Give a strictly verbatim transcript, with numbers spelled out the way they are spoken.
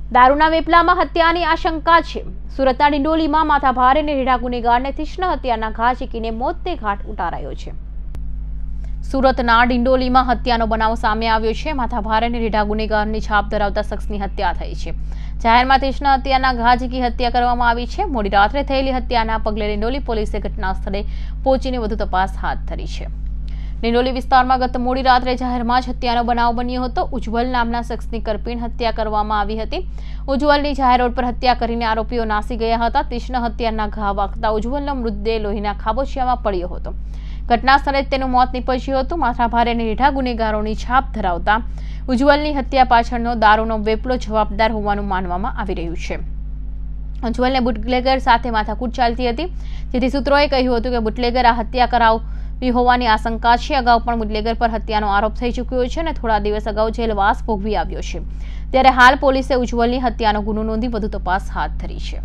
દારૂના વેપલામાં હત્યાની આશંકા છે। સુરતના ડિંડોલીમાં માથાભારે અને રેઢા ગુનેગારને તીક્ષ્ણ હત્યાના ઘા ઝીકીને મોતને ઘાટ ઉતારાયો છે। સુરતના ડિંડોલીમાં હત્યાનો બનાવ સામે આવ્યો છે। માથાભારે અને રેઢા ગુનેગારની છાપ ધરાવતા શખ્સની હત્યા થઈ છે। જાહેરમાં તીક્ષ્ણ હત્યાના ઘા ઝીકી હત્યા કરવામાં આવી છે। મોડી રાત્રે થયેલી હત્યાના પગલે ડિંડોલી પોલીસે ઘટના સ્થળે પહોંચીને વધુ તપાસ હાથ ધરી છે। ડિંડોલી વિસ્તારમાં ગત મોડી રાત્રે જાહેરમાં જ હત્યાનો બનાવ બન્યો હતો। ઉજ્જવલ નામના શખ્સની કરપીણ હત્યા કરવામાં આવી હતી। ઉજ્જવલની જાહેર રોડ પર હત્યા કરીને આરોપીઓ નાસી ગયા હતા। તીક્ષ્ણ હત્યાના ઘા વાગતા ઉજ્જવલનો મૃતદેહ લોહીના ખાબોચિયામાં પડ્યો હતો। ઘટના સ્થળે જ તેનું મોત નીપજ્યું હતું। માથાભારે અને રેઢા ગુનેગારોની છાપ ધરાવતા ઉજ્જવલની હત્યા પાછળનો દારૂનો વેપલો જવાબદાર હોવાનું માનવામાં આવી રહ્યું છે। ઉજ્જવલને બુટલેગર સાથે માથાકૂટ ચાલતી હતી, જેથી સૂત્રોએ કહ્યું હતું કે બુટલેગર આ હત્યા કરાવવી હોવાની આશંકા છે। અગાઉ પણ બુટલેગર પર હત્યાનો આરોપ થઈ ચૂક્યો છે અને થોડા દિવસ અગાઉ જેલવાસ ભોગવી આવ્યો છે। ત્યારે હાલ પોલીસે ઉજ્જવલની હત્યાનો ગુનો નોંધી વધુ તપાસ હાથ ધરી છે।